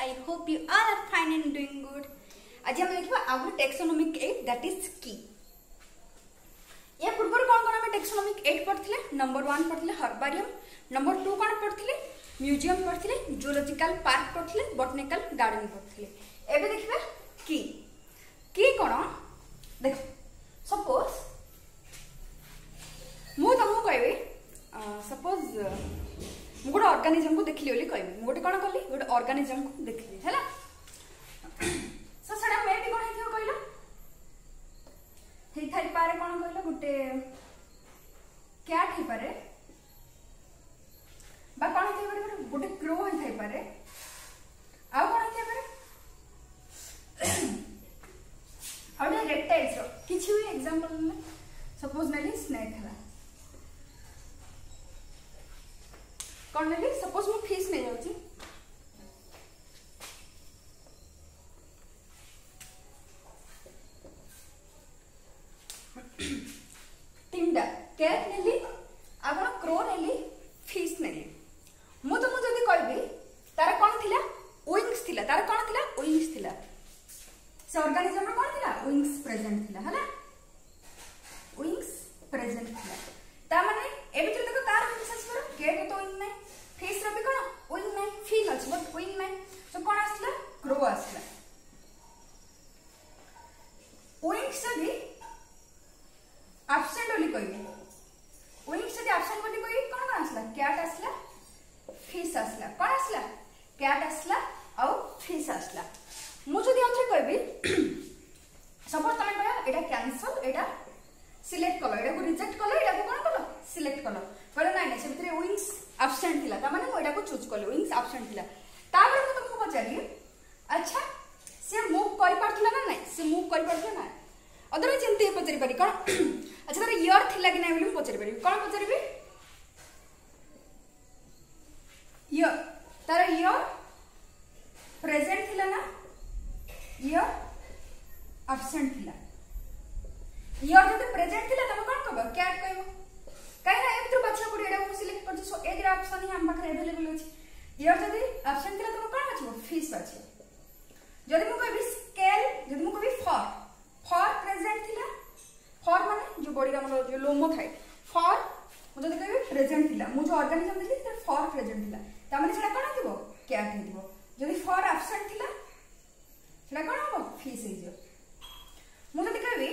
I hope you all are fine and doing good. आज हम देखिबा आगु टेक्सोनोमिक 8 that is key. या पूर्व कौन कौन हम टेक्सोनोमिक 8 पढ़थिले नंबर 1 पढ़थिले हर्बारियम, नंबर 2 कौन पढ़थिले म्यूजियम पढ़थिले, जूलॉजिकल पार्क पढ़थिले, बॉटनिकल गार्डन पढ़थिले. एबे देखिबा की कौन देखो सपोज मु तुमको कहबे सपोज मु गोटे ऑर्गेनिज्म को देखली बोली कहबी मु गोटे कौन कली गोटे ऑर्गेनिज्म को देखली हैला सो सेडा मे भी कौन हेथियो कहलो हे थाई पारे कौन कहलो गोटे कैट हे पारे बा कौन हेथियो पारे गोटे क्रो हे थाई पारे आ कौन हेथियो पारे और रेप्टाइल्स रो किछि भी एग्जांपल ने सपोज नेली स्नेक हला कौन नेली सपोज मु फिश ने जाउची तीनटा कैट नेली आगो क्रो नेली फिश नेली मु तो मु जदी कहबी तार कोन थिला विंग्स थिला तार कोन थिला विंग्स थिला से ऑर्गेनिज्म रो कोन थिला विंग्स प्रेजेंट थिला हला विंग्स प्रेजेंट थिला ता माने ए बितर देखो तार विंग्स अछि पर कैट तो विंग नै फिश रो भी कोन विंग नै फिल अछि बट विंग नै सो कोन आसला क्रो आसला विंग्स जदी एब्सेंट ओली कहबी विंग्स जदी एब्सेंट बोली कहबी कोन कोन आसला कैट आसला फिश आसला कोन आसला कैट आसला और फिश आसला मु जदी अंतर कहबी सपोज तमे कहया एटा कैंसल एटा सिलेक्ट कलो एटा को रिजेक्ट कलो एटा को कोन कलो सिलेक्ट कलो पर नै नै से भितरे विंग्स एब्सेंट थिला त माने मु एटा को चूज कलो विंग्स एब्सेंट थिला तापर मु तुमको पचारी अच्छा से मूव करि पारथिला ना नै से मूव करि पारथिला ना अदर चिंते पचारि पारी कोन अच्छा तार ईयर थिला कि नै बोली मु पचारि पारी कोन पचारिबी ईयर तार ईयर प्रेजेंट थिला ना ईयर एब्सेंट थिला ईयर जब प्रेजेंट थिला तब कोन कहबो कैट कहबो काई ना एम तो बच्चा को एडा को सिलेक्ट कर सो ए दिरा ऑप्शन ही हम पाखरे अवेलेबल अछि ईयर जदी एब्सेंट थिला तब कोन बाछबो फिश बाछबो जदी मु कहबी स्केल जदी मु कहबी फॉर प्रेजेंट थिला फॉर माने जो बॉडी रा मतलब जो लोमो थाए फॉर मु जदी कहबी प्रेजेंट थिला मु जो ऑर्गेनिज्म देखली त फॉर प्रेजेंट थिला त माने सेटा कोन हिबो कैट हिबो जदी फॉर एब्सेंट थिला सेटा कोन हबो फिश हिजो मु जदी कहबी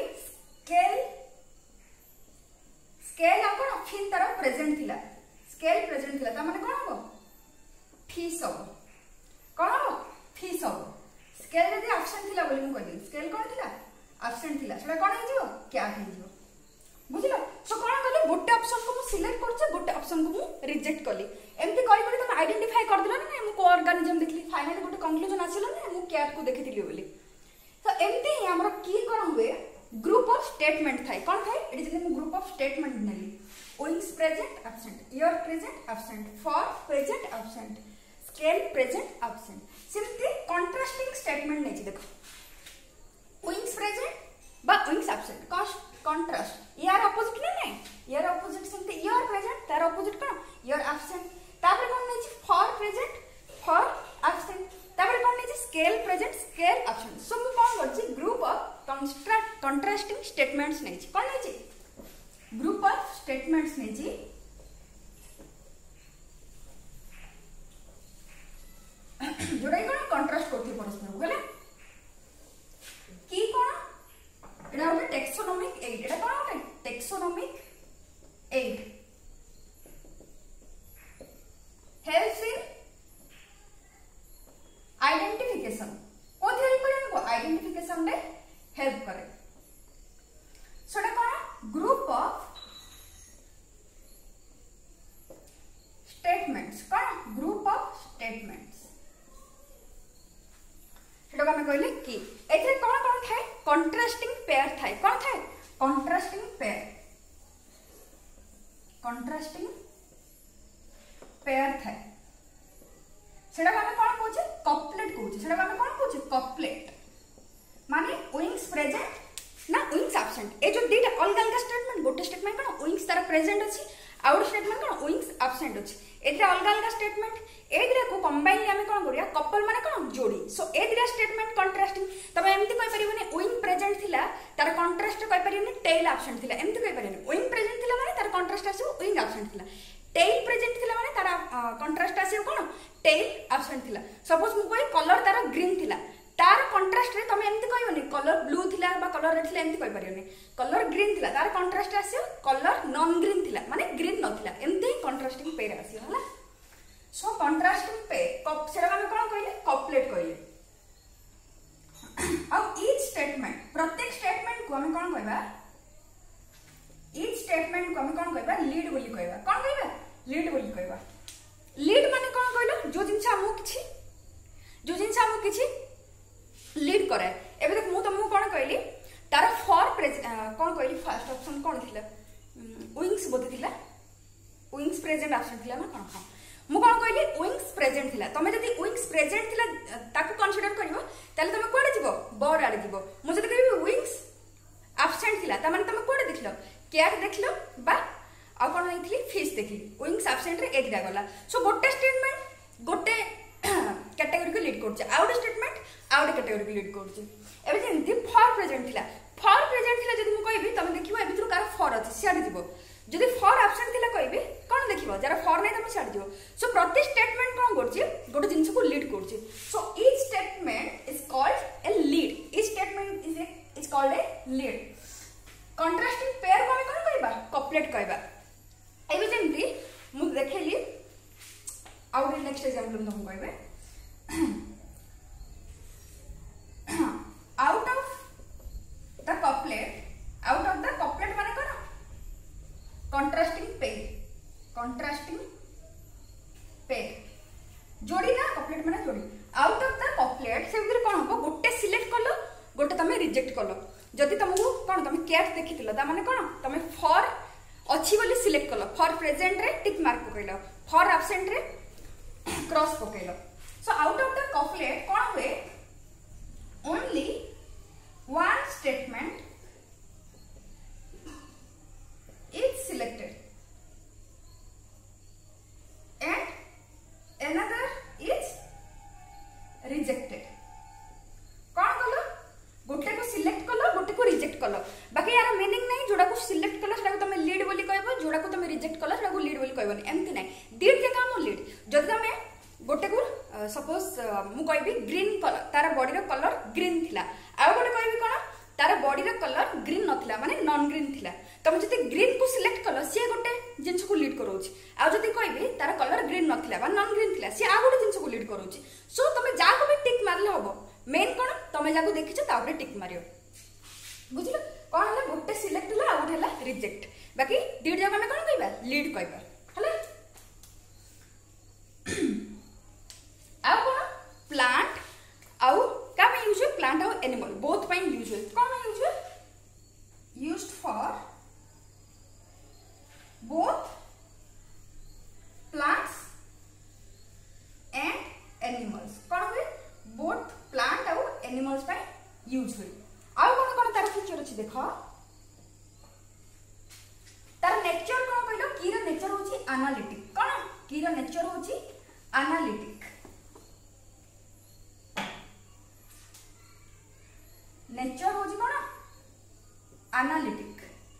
स्केल आ कोन फिन तार प्रेजेंट थिला स्केल प्रेजेंट थिला त माने कोन हबो फिश हबो कोन हबो फिश हबो स्केल जदी एब्सेंट थिला बोली मु कहली स्केल कोन थिला एब्सेंट थिला सेटा कोन हिजो कैट हिजो बुझिलो सो कोन कहले गोटे ऑप्शन को मु सिलेक्ट करछ गोटे ऑप्शन को मु रिजेक्ट करली एमती करि करि तुम आइडेंटिफाई कर दिलो ना मु को ऑर्गेनिज्म देखली फाइनली गोटे कंक्लूजन आसिलो ना मु कैट को देखिथिली बोली तो एमती ही हमर की कोन हुए ग्रुप ऑफ स्टेटमेंट थाई कोन थाई एडी जने मु ग्रुप ऑफ स्टेटमेंट नेली wings present absent ear present absent fur present absent scale present absent simply contrasting statement नै देखो विंग्स प्रेजेंट बा wings absent contrast ear opposite नै ear opposite simply ear present तार ऑपोजिट कोन ear absent तापर कोन नै फॉर प्रेजेंट फॉर एब्सेंट तापर कोन नै scale present scale absent so मु कोन करछि ग्रुप ऑफ कंट्रास्टिंग स्टेटमेंट्स नै कोन नै ग्रुप ऑफ स्टेटमेंट्स नै जोडा कोन कंट्रास्ट करथि परस्पर बोले की कोन एडा होते टेक्सोनोमिक 8 एडा कोन होते टेक्सोनोमिक 8 हेल्प्स इन आइडेंटिफिकेशन कोथि हेल्प करे हमको आइडेंटिफिकेशन रे हेल्प करे सोडा कोन ग्रुप ऑफ स्टेटमेंट्स कोन ग्रुप ऑफ स्टेटमेंट्स सेटा हम कहले कि एथरे कोन कोन थाए कंट्रास्टिंग पेयर थाए कोन थाए कंट्रास्टिंग पेयर थाए सेटा हम कोन कहूचे कपलेट कहूचे सेटा हम कोन कहूचे कपलेट माने विंग्स प्रेजेंट ना विंग्स एब्सेंट ए जो दीटा अलग अलग स्टेटमेंट गोटे स्टेटमेंट कोन विंग्स तार प्रेजेंट अछि आउट स्टेटमेंट कोन विंग्स एब्सेंट अछि एदिरा अलग अलग स्टेटमेंट एदिरा को कंबाइनली आमे कोन करिया कपल माने कोन जोड़ी सो एदिरा स्टेटमेंट कंट्रास्टिंग तबे एमती कहि परिबने विंग प्रेजेंट थिला तार कंट्रास्ट कहि परिबने टेल एब्सेंट थिला एमती कहि परिबने विंग प्रेजेंट थिला माने तार कंट्रास्ट आसीबो विंग एब्सेंट थिला टेल प्रेजेंट थिला माने तार कंट्रास्ट आसीबो कोन टेल एब्सेंट थिला सपोज मु कोइ कलर तार ग्रीन थिला तार कंट्रास्ट रे तमे एमती कहबोनी कलर ब्लू थिला बा कलर रेड थिला एमती कहि परियोनी कलर ग्रीन थिला तार कंट्रास्ट आसीयो कलर नॉन ग्रीन थिला माने ग्रीन नथिला एमती कंट्रास्टिंग पेयर आसीयो हला सो कंट्रास्टिंग पेयर कप सेरा हम कोन कहले कपलेट कहले अब ईच स्टेटमेंट प्रत्येक स्टेटमेंट को हम कोन कहबा ईच स्टेटमेंट को हम कोन कहबा लीड बोली कहबा कोन कहबा लीड बोली कहबा लीड माने कोन कहलो जो जिंस हमु किछि लीड करे एबे देख मु तुमको कोन कहली तार फॉर कोन कहली फर्स्ट ऑप्शन कोन थिला विंग्स बोधे थिला विंग्स प्रेजेंट ऑप्शन थिला ना कोन हां मु कोन कहली विंग्स प्रेजेंट थिला तमे जदी विंग्स प्रेजेंट थिला ताको कंसीडर करिवो ताले तमे कोडे जिवो बोर आडे जिवो मु जदी कहबी विंग्स एब्सेंट थिला त माने तमे कोडे देखलो कैट देखलो बा आ कोन नइथली फिश देखली विंग्स एब्सेंट रे एदिरा गला सो गोटे स्टेटमेंट गोटे कैटेगरी को लीड करछ आउट स्टेटमेंट आउट कैटेगरी को लीड करछ एबे जेंति फॉर प्रेजेंट थिला जदी मु कहबी तमे देखिबो ए भितर कार फॉर अछि सियाड जिवो जदी फॉर एब्सेंट थिला कहबी कोन देखिबो जरा फॉर नै तमे सियाड जिवो सो प्रति स्टेटमेंट कोन करछ गोटे जिंस को लीड करछ so each statement is called a lead each statement is called a lead contrasting pair को हम कोन कहबा कपलेट कहबा एबे जेंति मु देखैली आउट नेक्स्ट एग्जांपल हम कहबे out of the couplet माने कोन contrasting pair जोड़ी ना couplet माने जोड़ी out of the couplet से भीतर कोन हो गोटे सिलेक्ट करलो गोटे तमे रिजेक्ट करलो जदी तुमको कोन तमे कैट देखिथिलो ता माने कोन तमे फॉर अछि बोली सिलेक्ट करलो फॉर प्रेजेंट रे टिक मार्क पकैलो फॉर एब्सेंट रे क्रॉस पकैलो so out of the couplet कोन हुए only one statement is selected and another is rejected कौन कलो गोटे को सिलेक्ट कलो गोटे को रिजेक्ट कलो बाकी यार मीनिंग नहीं जोड़ा को सिलेक्ट कलो सेटा को तुम लीड बोली कहबो जोड़ा को तुम रिजेक्ट कलो सेटा को लीड बोली कहबोनी एमती नहीं दीड के काम लीड जदी तुम गोटे को सपोज मु कहबी ग्रीन कलर तार बॉडी रो कलर ग्रीन थिला आ गोटे कहबी कोन तार बॉडी रो कलर ग्रीन नथिला माने नॉन ग्रीन थिला तुम जति ग्रीन को सिलेक्ट कलो से गोटे जिंस को लीड करोछि आ जति कहबी तार कलर ग्रीन नथिला बा नॉन ग्रीन थिला से आ गोटे जिंस को लीड करोछि सो तुम जा को भी टिक मारले होबो मेन कोन तुम जा को देखिछ ता ऊपर टिक मारियो बुझलो कोन हला गोटे सिलेक्ट हला आ गोटे हला रिजेक्ट बाकी दीड जगह में कोन कहबा लीड कहबा हला आउ कोन प्लांट आउ का में यूज प्लांट आउ एनिमल बोथ पाइन यूज कोन used for both plants and animals कोन हुए बोथ प्लांट आउ एनिमल्स पाइ यूज हुए आउ कोन तार फीचर अछि देखो तार नेचर कोन कहलो की रो नेचर होछि एनालिटिक कोन की रो नेचर होछि एनालिटिक नेचर होजी कोन एनालिटिक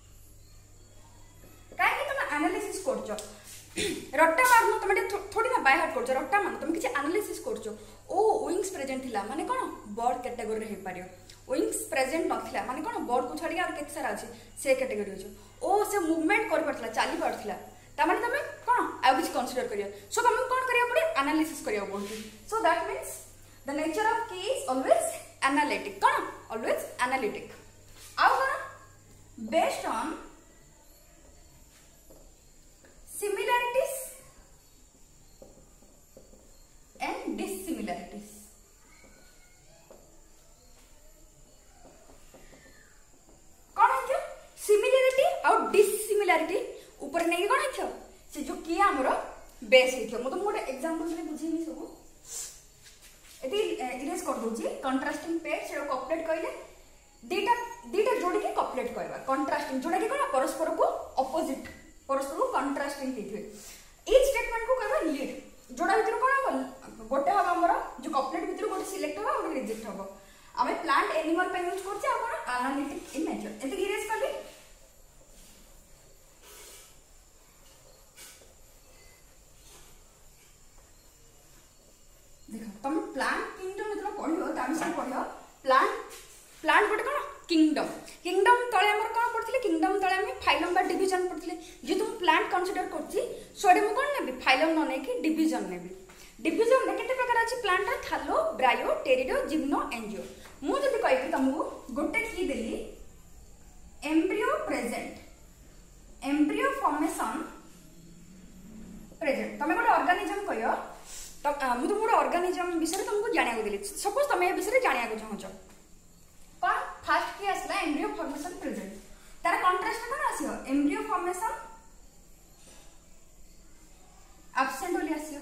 काहे कि तुम एनालिसिस करछो रट्टा मारनो तुम थोड़ी ना बाय हार्ट करछो रट्टा मारनो तुम किछि एनालिसिस करछो ओ विंग्स प्रेजेंट थिला माने कोन बर्ड कैटेगरी रे हे पारियो विंग्स प्रेजेंट नथिला माने कोन बर्ड को छाडी और केते सारा अछि से कैटेगरी होछो ओ से मूवमेंट कर परथला चाली परथला ता माने तुम कोन आ किछि कंसीडर करियो सो तुम कोन करियो पड़े एनालिसिस करियो पड़ती so that means the nature of key is always analytic कोन ऑलवेज एनालिटिक आउ कोन based on similarities and dissimilarities कौन है सिमिलरिटी और डिसिमिलारिटी ऊपर नहीं कौन है से जो किया हमरो बेस है मु तुम गोटे एग्जांपल रे बुझेनी सब एटी इरेज कर दोची कंट्रास्टिंग पेयर से कपलेट कहले दीटा जोड़ी के कपलेट कहबा कंट्रास्टिंग जोड़ा के कोन परस्पर को ऑपोजिट परस्पर को कंट्रास्टिंग हिथवे इच स्टेटमेंट को कहबा रिजेक्ट हम आम प्लांट एनिमल पे यूज करछे आ कोन एनालिटिक इन नेचर एते इरेज करली देखो तुम प्लांट किंगडम मतलब पढ़ियो ताम से पढ़ियो प्लांट गोटे कोन किंगडम तले हमर कोन पड़थिले किंगडम तले हम फाइलम बा डिवीजन पड़थिले जे तुम प्लांट कंसीडर करछि सोडे मु कोन नेबी फाइलम न नेकी डिवीजन नेबी डिवीजन ने केते प्रकार अछि plant thallo bryo pterido gymno angio मु जदि कहि तुमको गोटे की देली embryo present embryo formation present तमे गोटे ऑर्गेनिज्म कहियो तो मु तो गोटे ऑर्गेनिज्म विषय तुमको जानिया को देली सपोज तमे ए विषय जानिया को चाहछो पर फर्स्ट की आसला एम्ब्रियो फॉर्मेशन प्रेजेंट तार कंट्रास्ट कोन आसियो एम्ब्रियो फॉर्मेशन एब्सेंट होली आसियो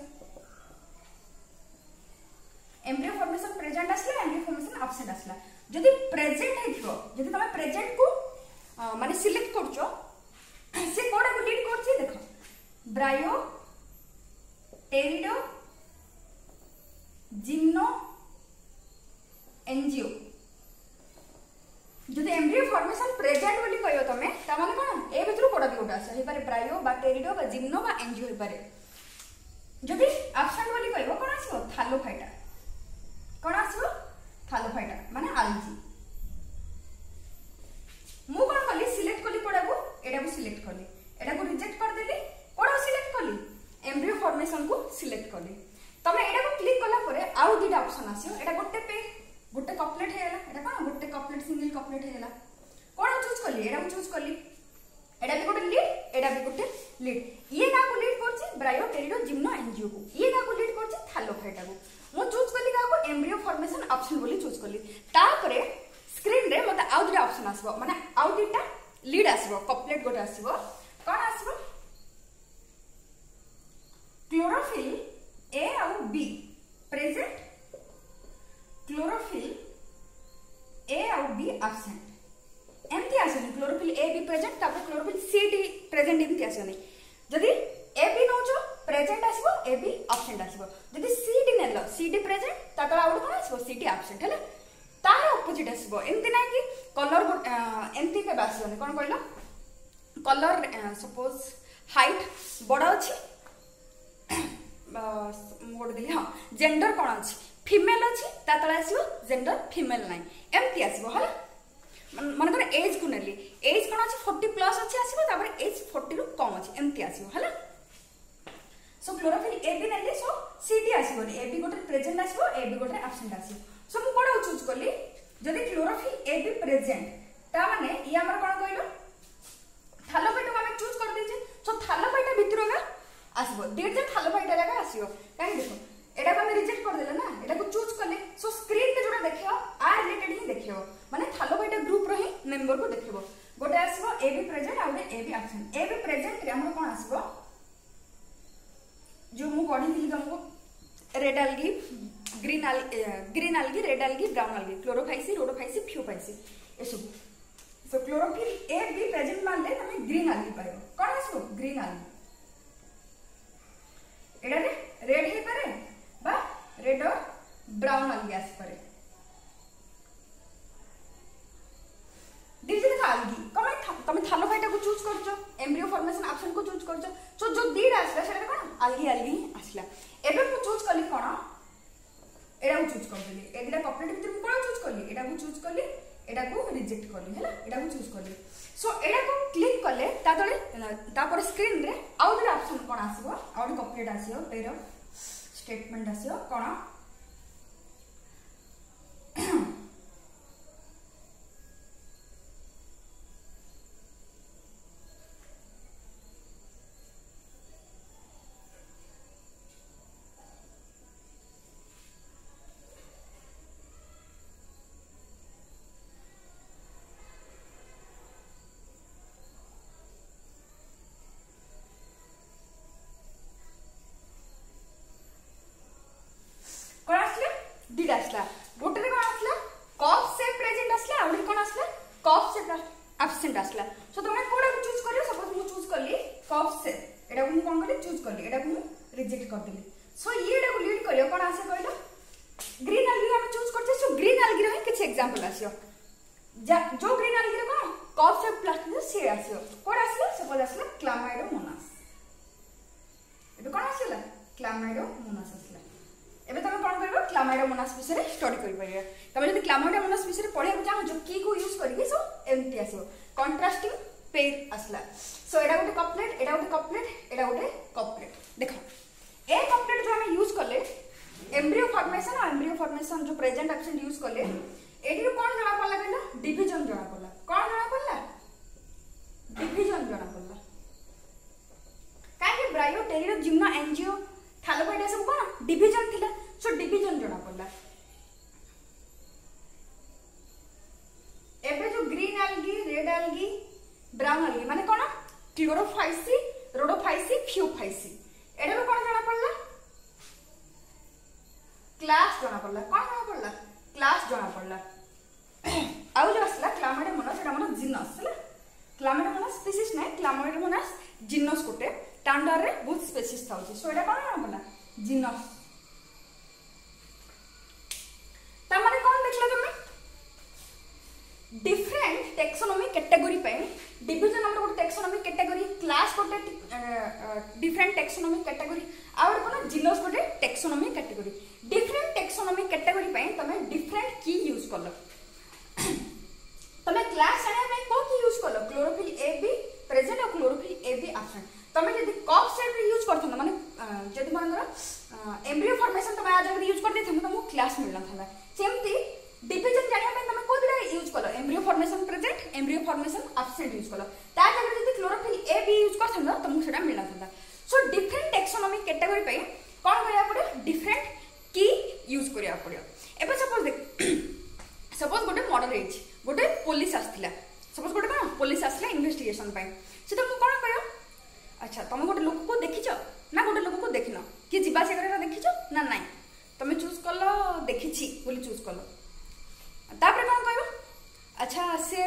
एम्ब्रियो फॉर्मेशन प्रेजेंट आसला एम्ब्रियो फॉर्मेशन एब्सेंट आसला जदि प्रेजेंट हेथिबो जदि तमे प्रेजेंट को माने सिलेक्ट करछो से कोडा को लीड करछि देखो ब्रायो टेरिडो जिम्नो एंजियो जदि एम्ब्रियो फॉर्मेशन प्रेजेंट बोली कहियो तमे ता माने कोन ए भितरु कोडा भी उठा हे पारे ब्रायो बा टेरिडो बा जिम्नो बा एंजियो हे पारे जदि एब्सेंट बोली कहियो कोन आसीबो थालोफाइटा कोन आसीबो थालोफाइटा माने आल्जी मु कोन कली सिलेक्ट कली कोडा को एडा को सिलेक्ट कली एडा को रिजेक्ट कर देली कोडा सिलेक्ट कली एम्ब्रियो फॉर्मेशन को सिलेक्ट कली तमे एडा को क्लिक कला परे आउ दिटा ऑप्शन आसीयो एडा गोटे कपलेट हेला एडा कोन गोटे कपलेट सिंगल कपलेट हेला कोन चूज कली एडा को चूज कली एडा भी गोटे लीड एडा भी गोटे लीड ये का को लीड करछि ब्रायो टेरिडो जिम्नो एंजियो को ये का को लीड करछि थालोफाइटा को मु चूज कली का को एम्ब्रियो फॉर्मेशन ऑप्शन बोली चूज कली तापरे स्क्रीन रे मते आउ दिटा ऑप्शन आसीबो माने आउ दिटा लीड आसीबो कपलेट गोटे आसीबो कोन आसीबो क्लोरोफिल ए और बी प्रेजेंट क्लोरोफिल ए और बी एब्सेंट एमती आसनी क्लोरोफिल ए बी प्रेजेंट तापर क्लोरोफिल सी डी प्रेजेंट एमती आसनी जदि ए बी नोचो प्रेजेंट आसीबो ए बी एब्सेंट आसीबो जदि सी डी नेलो सी डी प्रेजेंट तापर आउट कोन आसीबो सी डी एब्सेंट हैला तार ऑपोजिट आसीबो एमती नै कि कलर एमती के बासनी कोन कहलो कलर सपोज हाइट बड़ अछि मोड दिली हां जेंडर कोन अछि फीमेल अछि ता तळे आसीबो जेंडर फीमेल नै एमती आसीबो हला मन कर एज को नेली एज कोन अछि 40 प्लस अछि आसीबो तापर एज 40 रु कम अछि एमती आसीबो हला सो क्लोरोफिल ए बी नेली सो सी डी आसीबो ए बी गोटे प्रेजेंट आसीबो ए बी गोटे एब्सेंट आसीबो सो मु कोडा चूज करली जदि क्लोरोफिल ए बी प्रेजेंट ता माने इ हमर कोन कहलो थालोफाइटा हम चूज कर देजे सो थालोफाइटा भितरगा आसीबो डेट थालोफाइटा लगा आसीबो काहे देखो एडा को हम रिजेक्ट कर देले ना एडा को चूज करले सो स्क्रीन पे जोटा देखियो आ रिलेटेड ही देखियो माने थालोफाइटा ग्रुप रो ही मेंबर को देखिबो गोटे आसीबो ए बी प्रेजेंट आ गोटे A B absent A B present रे हमर कोन आसीबो जो मु पढी दिली तुमको red algae green algae red algae brown algae chlorophyceae rhodophyceae phaeophyceae ए सब so chlorophyll A B present मानले तमे ग्रीन algae पाइबो कोन आसीबो ग्रीन algae एडा रे रेड हे पारे बा रेड और ब्राउन algae आसी पारे दिस इज algae कमे तमे थालोफाइटा को चूज करछो एम्ब्रियो फॉर्मेशन ऑप्शन को चूज करछो सो जो दीड आसला सेटा कोन algae आसला एबे मु चूज कली कोन एडा को चूज कर देली एडा कपलेट भीतर मु कोन चूज कली एडा को चूज कली एडा को रिजेक्ट कली हैला एडा को चूज कली सो एडा को क्लिक करले ता तळे तापर स्क्रीन रे आउ दे ऑप्शन कोन आसीबो आउ कपलेट आसीबो पेयर ऑफ स्टेटमेंट आसीबो कोन दीड आसला गोटे कोन आसला कप शेप प्रेजेंट आसला आउडी कोन आसला कप शेप एब्सेंट आसला सो तुमने कोडा चूज करियो सपोज मु चूज करली कप शेप एडा को कोन करली चूज करली एडा को रिजेक्ट कर देली सो ये एडा को लीड करियो कोन आसे कहलो ग्रीन algae हम चूज यूज करछे सो ग्रीन algae रो किछ एग्जांपल आसियो जो ग्रीन algae रो कोन कप शेप प्लास्टिक से आसियो कोड आसियो सपोज आसियो क्लामाइडोमोनास एबे कोन आसिला क्लामाइडोमोनास आसिला एबे तमे कोन करबो क्लामाइडोमोनास विषय स्टडी करि परिया तमे जदि क्लामाइडोमोनास विषय पढिया को चाहो जो की को यूज करके सो एमटी आसियो कंट्रास्टिंग पेयर आसला सो एडा गोटे कपलेट एडा गोटे कपलेट देखो ए कपलेट जो हम यूज करले एम्ब्रियो फॉर्मेशन जो प्रेजेंट एब्सेंट यूज करले एडी रो कोन जणा पड़ला कहला डिवीजन जणा पड़ला कोन जणा पड़ला डिवीजन जणा पड़ला काहे कि ब्रायोटेरियो जिम्नो एंजियो थालोपाइड सब कोन डिवीजन थिला सो डिवीजन जणा पड़ला एबे जो green algae red algae brown algae माने कोन क्लोरोफाइसी रोडोफाइसी फ्यूफाइसी एडा रो कोन जणा पड़ला क्लास जणा पड़ला कोन जणा पड़ला क्लास जणा पड़ला आउ जो असला क्लामाइडोमोनास एटा मन जीनस हला क्लामाइडोमोनास स्पीसीज नै क्लामाइडोमोनास जीनस कोटे टांडर रे बहुत स्पीसीज थाउची सो एटा कोन जणा पड़ला जीनस त माने कोन देखला तुमे डिफरेंट टैक्सोनॉमी कैटेगरी पे डिवीजन हमर गोटे टैक्सोनॉमी कैटेगरी क्लास गोटे डिफरेंट टैक्सोनॉमी कैटेगरी और कोन जीनस गोटे taxonomy category different taxonomy category पे तमे डिफरेंट की यूज करलो तमे क्लास जाने में को की यूज करलो क्लोरोफिल ए बी प्रेजेंट और क्लोरोफिल ए बी एब्सेंट तमे यदि कप सेट रे यूज करथन माने जदि मानकर एम्ब्रियो फॉर्मेशन तमे आज अगर यूज कर देथन तमो क्लास मिलना था सेमती डिवीजन जानिया पे तमे कोदिरा यूज करलो embryo formation present embryo formation absent use करलो ता जगह यदि क्लोरोफिल ए बी यूज करथन तमो सेटा मिलना था सो डिफरेंट टैक्सोनॉमी कैटेगरी पे कोन करिया पड़े डिफरेंट की यूज करिया पड़ियो एबे सपोज गोटे मर्डर हेछि गोटे पुलिस आस्थिला सपोज गोटे कोन पुलिस आस्थिला इन्वेस्टिगेशन पे से तो कोन करियो अच्छा तुम गोटे लोक को देखिछो ना गोटे लोक को देखिनो कि जिबा से करे देखिछो ना नाही तुम चूज करलो देखिछि बोली चूज करलो तापर कोन कहबो अच्छा से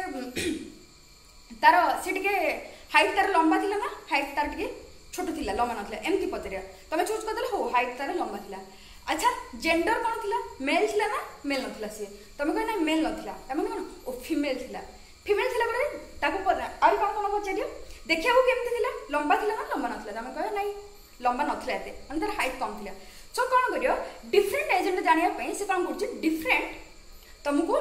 तार से टिके हाइट तार लंबा थिला ना हाइट तार टिके छोट थिला लंबा नथिला एमती पतरिया तुम चूज कर देलो हो हाइट तार लंबा थिला अच्छा जेंडर कोन थिला मेल थिला ना मेल नथिला से तुम कहै ना मेल नथिला तमे कोन ओ फीमेल थिला बरे ताको और कोन कोन पचारियो देखिया को केमती थिला लंबा थिला ना लंबा नथिला तमे कहै नाही लंबा नथिला एते माने तार हाइट कम थिला सो कोन करियो डिफरेंट एजेंट जानिया पे से कोन करछि डिफरेंट तुमको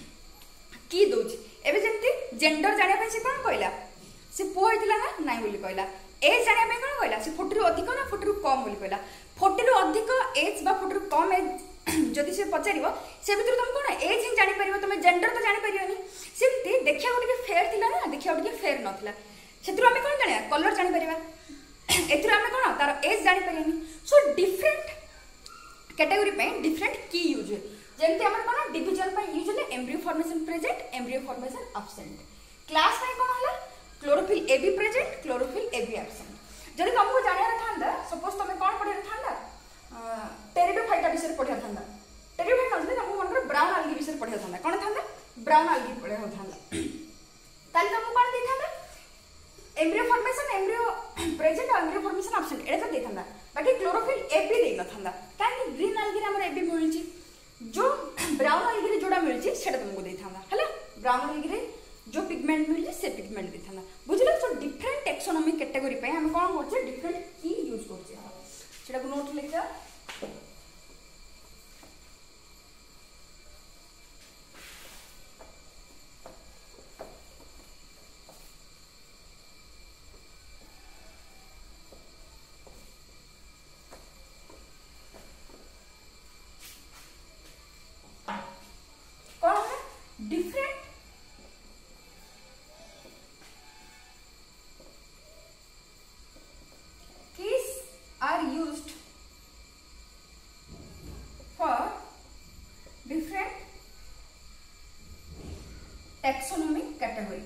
की दोछि एबे जेंती जेंडर जानिया पे से कोन कहला से पो होइतिला ना नाही बोली कहला एज जानिया पे कोन कहला से 40 रु अधिक ना 40 रु कम बोली कहला 40 रु अधिक एज बा 40 रु कम एज जदि से पचारिबो से भितर तुम कोन एज ही जानि परिबो तुम जेंडर तो जानि परियोनी सेमती देखिया गोटे फेयर थिला ना देखिया गोटे फेयर नथिला सेतरु हमें कोन जानिया कलर जानि परिबा एथरु हमें कोन तार एज जानि परियोनी सो डिफरेंट कैटेगरी पे डिफरेंट की यूज जेंती हमर कोन डिवीजन पे यूज ले embryo formation present embryo formation absent class पे कोन हला chlorophyll A B present chlorophyll A B absent जदि तुमको जानिया थांदा सपोज तुम कोन पढिया थांदा टेरिडोफाइटा विषय पढिया थांदा टेरिडोफाइटा मतलब तुमको मन ब्राउन algae विषय पढिया थांदा कोन थांदा ब्राउन algae पढिया थांदा ताले तुमको कोन दे थांदा एम्ब्रियो फॉर्मेशन एम्ब्रियो प्रेजेंट और एम्ब्रियो फॉर्मेशन एब्सेंट एटा दे थांदा बाकी क्लोरोफिल ए बी दे न थांदा काहे ग्रीन algae रे हमर ए बी मिलछि जो ब्राउन algae रे जोडा मिलछि सेटा तुमको दे थांदा हला ब्राउन algae रे जो पिगमेंट मिलछि से पिगमेंट दे थांदा बुझलो सो डिफरेंट टैक्सोनॉमी कैटेगरी पे हम कोन करछे डिफरेंट की यूज करछे सेटा को नोट लिखा different keys are used for different taxonomic category.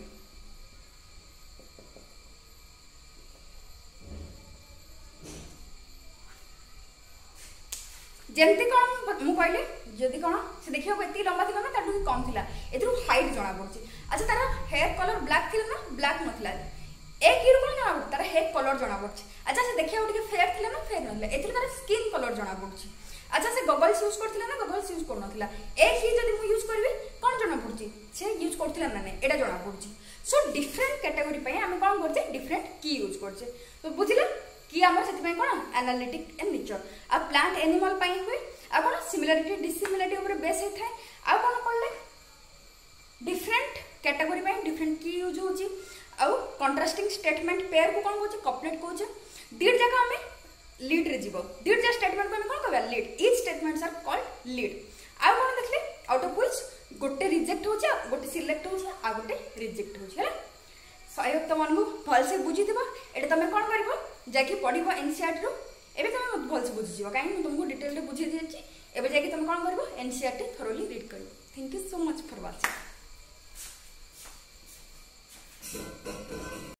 जेमती कौन मु कहले जदि कौन से देखियो एति लंबा थिला ना ताटू कम थिला एथरु हाइट जणा पड़छि अच्छा तार हेयर कलर ब्लैक थिला ना ब्लैक नथिला एक हिरो कोन जणा पड़ तार हेयर कलर जणा पड़छि अच्छा से देखियो टिके फेयर थिला ना फेयर नथिला एथरु तार स्किन कलर जणा पड़छि अच्छा से गगल्स यूज करथिला ना गगल्स यूज करनथिला ए की जदी मु यूज करबी कोन जणा पड़ची से यूज करथिला ना नै एटा जणा पड़ची सो डिफरेंट कैटेगरी पय हम कोन करछे डिफरेंट की यूज करछे तो बुझिला की हमर सेति पय कोन एनालिटिक इन नेचर आ प्लांट एनिमल पय हुए आ कोन सिमिलरिटी डिसिमिलरिटी ऊपर बेस हे थाए आ कोन पड़ले डिफरेंट कैटेगरी पय डिफरेंट की यूज होची आ कंट्रास्टिंग स्टेटमेंट पेयर को कोन होची कपलेट को होची दीड जगह हमें लीड रे जीवो दीड जा स्टेटमेंट को हम कोन कहबा lead each statements are called lead आ कोन देखले आउट ऑफ व्हिच गोटे रिजेक्ट होची गोटे सिलेक्ट होची आ गोटे रिजेक्ट होची है सहयोग तमन को भल से बुझी दिबो एटा तमे कोन करबो जाकी पढिबो एनसीईआरटी रो एबे तमे भल से बुझी जिवो काहे तुमको डिटेल रे बुझी देछि एबे जाकी तमे कोन करबो एनसीईआरटी थोरोली रीड करबो thank you so much for watching